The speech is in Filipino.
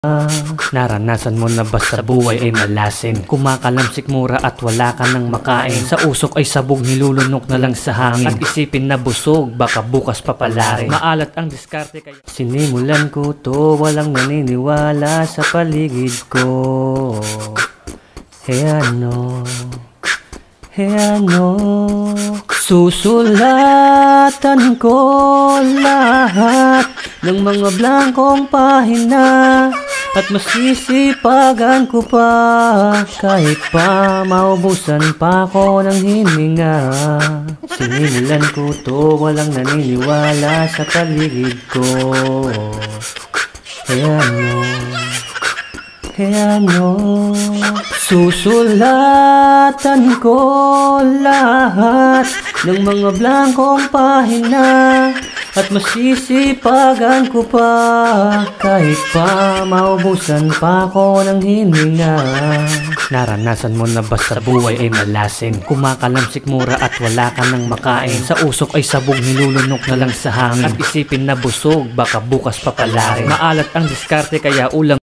Naranasan mo na ba sa buhay ay malasin? Kumakalamsik mura at wala ka nang makain. Sa usok ay sabog, nilulunok na lang sa hangin. At isipin na busog, baka bukas papalarin. Maalat ang diskarte kaya sinimulan ko to, walang naniniwala sa paligid ko. Ano? Susulatan ko lahat ng mga blankong pahina at masisipagan ko pa kahit pa maubusan pa ako ng hininga. Sinimulan ko to, walang naniniwala sa paligid ko. Susulatan ko lahat ng mga blankong pahina at masisipagan ko pa kahit pa maubusan pa ako ng hininga. Naranasan mo na ba sa buhay ay malasin? Kumakalamsik mura at wala ka nang makain. Sa usok ay sabog, nilulunok na lang sa hangin. At isipin na busog, baka bukas papalarin. Maalat ang diskarte kaya ulang